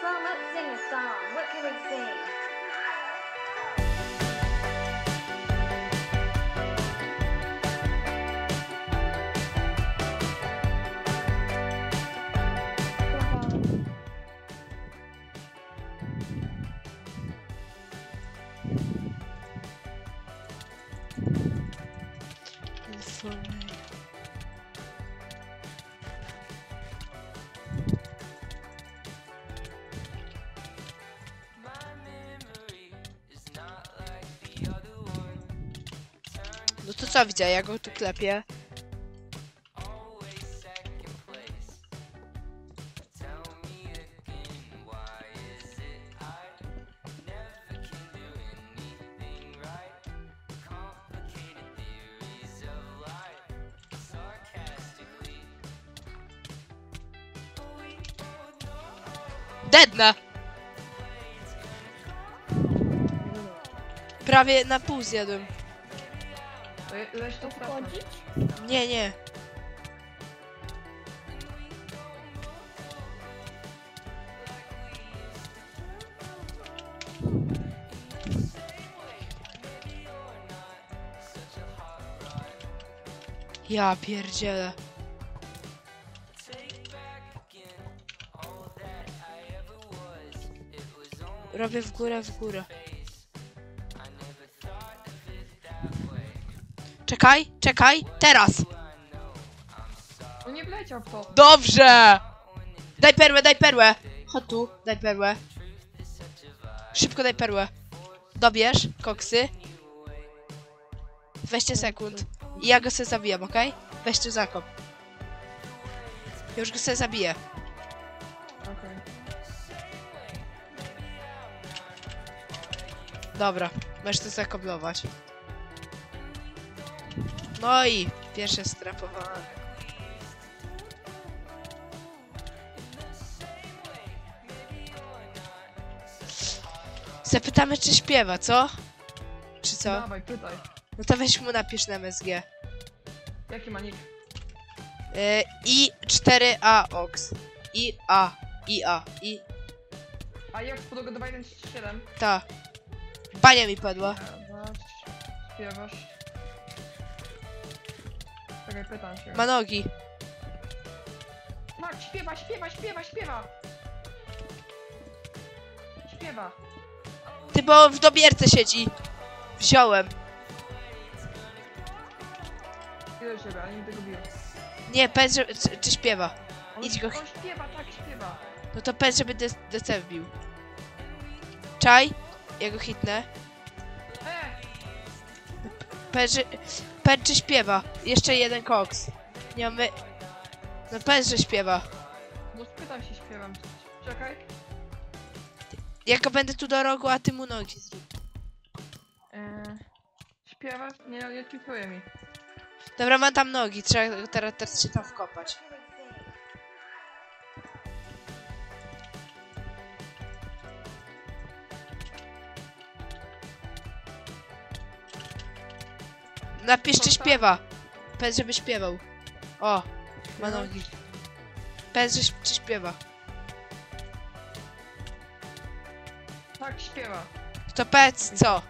Well, let's sing a song. What can we sing? No to co widzę, ja go tu klepię. Deadna! Prawie na pół zjadłem. Weź to Wchodzić? Nie, nie. Ja pierdzielę. Robię w górę, w górę. Czekaj, czekaj, teraz! No nie wleciał w to. Dobrze! Daj perłę, daj perłę! Chodź tu, daj perłę. Szybko daj perłę. Dobierz koksy. 20 sekund. I ja go sobie zabijam, okej? Weź tu zakop. Już go sobie zabiję. Okej. Dobra, możesz to zakoblować. No i pierwsze strapowane. Zapytamy, czy śpiewa, co? Czy co? Dawaj, pytaj. No to weź mu napisz na MSG. Jaki ma nick? I4A Ox. IA. A jak podogadavaj ten 7? Ta. Bania mi padła. Śpiewasz. Czekaj, pytam się. Ma nogi. Mark, śpiewa! Śpiewa! Ty, bo w dobierce siedzi. Wziąłem. Idę do ciebie, ale nie tego biję. Nie, powiedz, że, czy śpiewa. On, Idź go. on śpiewa, tak śpiewa. No to powiedz, żeby DC wbił. Czaj. Ja go hitnę. Powiedz, czy śpiewa. Jeszcze jeden koks. Nie mamy... No powiedz, że śpiewa. No spytam się, śpiewam. Czekaj. Ja go będę tu do rogu, a ty mu nogi zrób. Śpiewasz? Nie klikuje mi. Dobra, mam tam nogi. Trzeba teraz się tam wkopać. Napisz, czy śpiewa. Powiedz, żeby śpiewał. O, ma nogi. Powiedz, czy śpiewa. Tak, śpiewa. To powiedz co?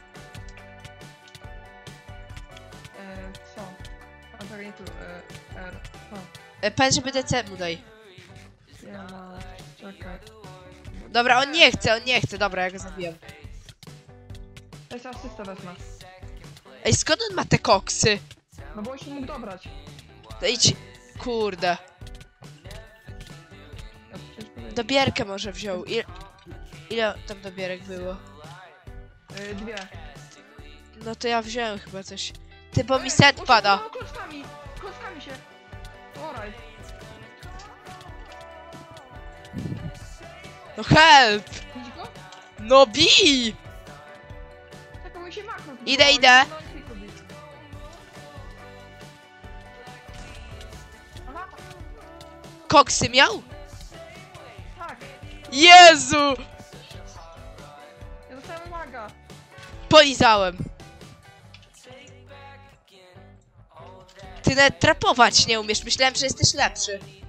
Co? A czekaj, nie tu. R. Co? Powiedz, żeby DC mu daj. Ja ma... Czekaj. Dobra, on nie chce. Dobra, ja go zabijam. Ja sobie asystę wezmę. Ej, skąd on ma te koksy? No bo on się mógł dobrać. To idź. Kurde. Ja przecież powiedziałem. Dobierkę może wziął. Ile tam dobierek było? 2. No to ja wziąłem chyba coś. Ty, bo mi set pada. Klockami! Klockami się! Oraj! No help! Widzi go? No bij! Tak, on się machnął. Idę. Aha, Koksy miał? tak! Jezu! Ja dostałem maga! Polizałem. Ty nawet trapować nie umiesz. Myślałem, że jesteś lepszy.